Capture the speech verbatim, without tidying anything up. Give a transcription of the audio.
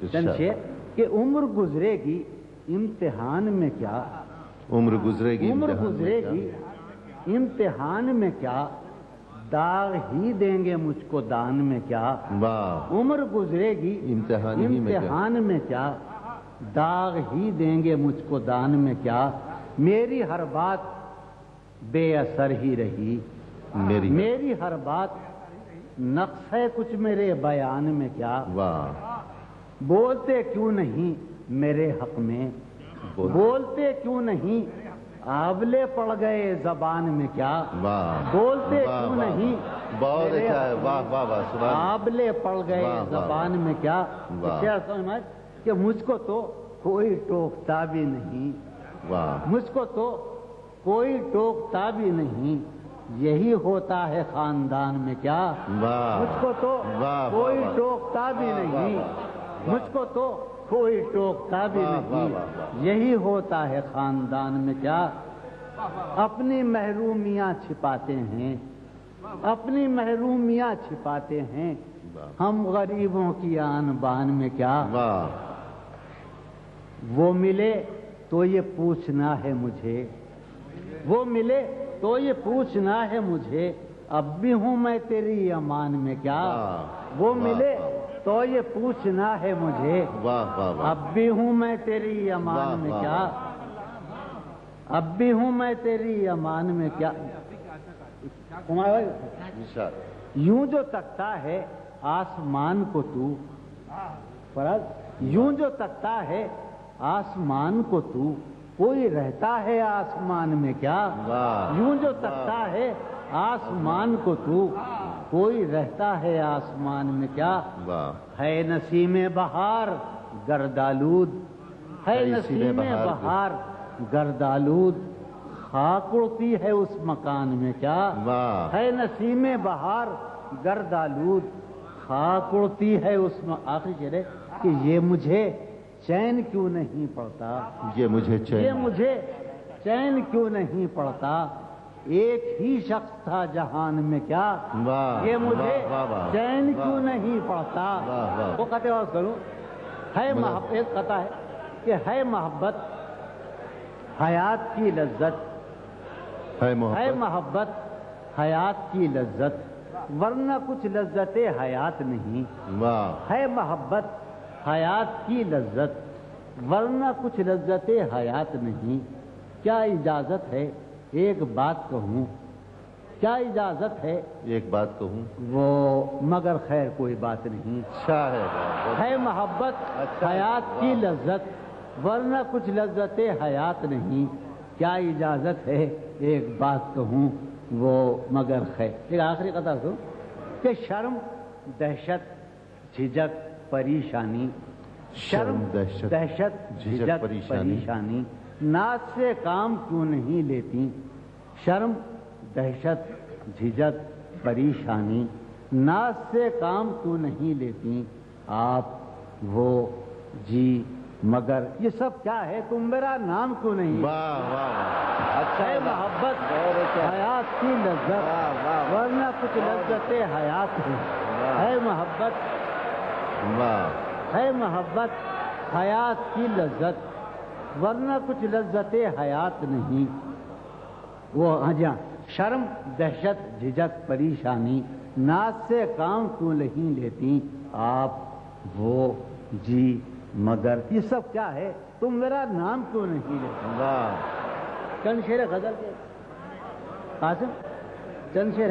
چند شعر کہ عمر گزرے گی امتحان میں کیا، عمر گزرے گی عمر گزرے گی امتحان میں کیا، داغ ہی دیں گے مجھ کو دان میں کیا، واہ، عمر گزرے گی امتحان ہی میں کیا، امتحان میں کیا، داغ ہی دیں گے مجھ کو دان میں کیا، میری ہر بات بے اثر ہی رہی، میری میری ہر بات نقص ہے کچھ میرے بیان میں کیا، واہ، بولتے کیوں نہیں میرے حق میں، بولتے کیوں نہیں آبلے پڑ گئے زبان میں کیا، واہ، بولتے واہ، کیوں واہ، نہیں بہت میرے اچھا ہے، حق واہ میں، واہ واہ، سبحان اللہ، آبلے پڑ گئے واہ، واہ، زبان میں کیا، واہ، کیا سمجھ کہ مجھ کو تو کوئی ٹوکتا بھی نہیں، واہ، مجھ کو تو کوئی ٹوکتا بھی نہیں، یہی ہوتا ہے خاندان میں کیا، واہ، مجھ کو تو واہ، کوئی واہ، ٹوکتا بھی واہ، نہیں، واہ، مجھ کو تو کوئی ٹوکتا بھی واہ، واہ، نہیں، واہ، واہ، یہی ہوتا ہے خاندان میں کیا، اپنی محرومیاں چھپاتے ہیں، اپنی محرومیاں چھپاتے ہیں، ہم غریبوں کی آن بان میں کیا، واہ، وہ ملے تو یہ پوچھنا ہے مجھے، وہ ملے تو یہ پوچھنا ہے مجھے، اب بھی ہوں میں تیری امان میں کیا، واہ، وہ واہ، ملے واہ، تو یہ پوچھنا ہے مجھے، واہ، واہ، واہ، اب بھی ہوں میں تیری امان واہ، میں واہ، کیا، اب بھی ہوں میں تیری امان میں کیا، یوں جو تکتا ہے آسمان کو تو، فرض یوں جو تکتا ہے آسمان کو تو، کوئی رہتا ہے آسمان میں کیا، واہ، یوں جو تکتا ہے آسمان کو تو، کوئی رہتا ہے آسمان میں کیا، واہ، ہے نسیم بہار گردالود، ہے نسیم بہار گردالود، خاک اڑتی ہے اس مکان میں کیا، واہ، ہے نسیم بہار گردالود، خاک اڑتی ہے اس م... آخری شعر ہے کہ یہ مجھے چین کیوں نہیں پڑتا، یہ مجھے یہ چین، مجھے چین کیوں نہیں پڑتا، ایک ہی شخص تھا جہان میں کیا، واہ، یہ مجھے واہ، واہ، چین واہ، کیوں نہیں پڑتا، واہ، واہ، وہ کہتے اور کروں ہے محبت، ایک قطع ہے کہ ہے محبت حیات کی لذت، ہے ہے محبت، محبت حیات کی لذت، ورنہ کچھ لذت حیات نہیں، واہ، ہے محبت حیات کی لذت، ورنہ کچھ لذت حیات نہیں، کیا اجازت ہے ایک بات کہوں، کیا اجازت ہے ایک بات کہوں، وہ مگر خیر کوئی بات نہیں، اچھا ہے، ہے محبت اچھا ہے، حیات کی لذت، ورنہ کچھ لذت حیات نہیں، کیا اجازت ہے ایک بات کہوں وہ مگر خیر، ایک آخری قطع سو کہ شرم دہشت جھجک پریشانی، شرم دہشت دہشت جھجک جھجک پریشانی، پریشانی، ناز سے کام کیوں نہیں لیتی، شرم دہشت جھجک پریشانی، ناز سے کام کیوں نہیں لیتی آپ وہ جی مگر، یہ سب کیا ہے، تم میرا نام کیوں نہیں، واہ، واہ، واہ، اچھا ہے ہے، محبت بہت اچھا، حیات کی لذت، واہ، واہ، ورنہ کچھ لذت حیات ہے، ہے محبت، واہ، ہے محبت حیات کی لذت، ورنہ کچھ لذت حیات نہیں، وہ ہاں جی ہاں، شرم دہشت جھجک پریشانی، ناز سے کام کیوں نہیں لیتی آپ وہ جی مگر، یہ سب کیا ہے، تم میرا نام کیوں نہیں لیتے، واہ، چند شعر غزل کے قاسم، چند شعر